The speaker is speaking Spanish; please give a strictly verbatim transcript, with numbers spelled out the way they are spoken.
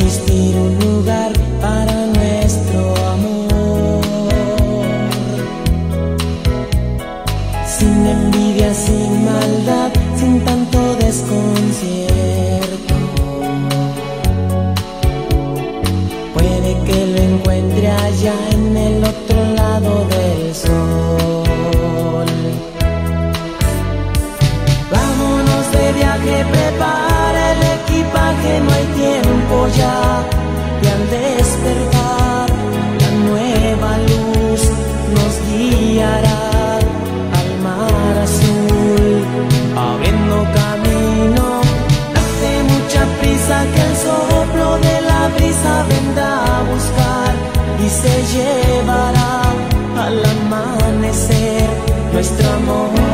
existir un lugar para nuestro amor. Sin envidia, sin maldad, sin tanto desconcierto. Puede que lo encuentre allá en el otro lado del sol. Vámonos de viaje, prepara el equipaje, no hay tiempo ya. Y al despertar, la nueva luz nos guiará al mar azul, abriendo camino. Date mucha prisa que el soplo de la brisa vendrá a buscar y se llevará al amanecer nuestro amor.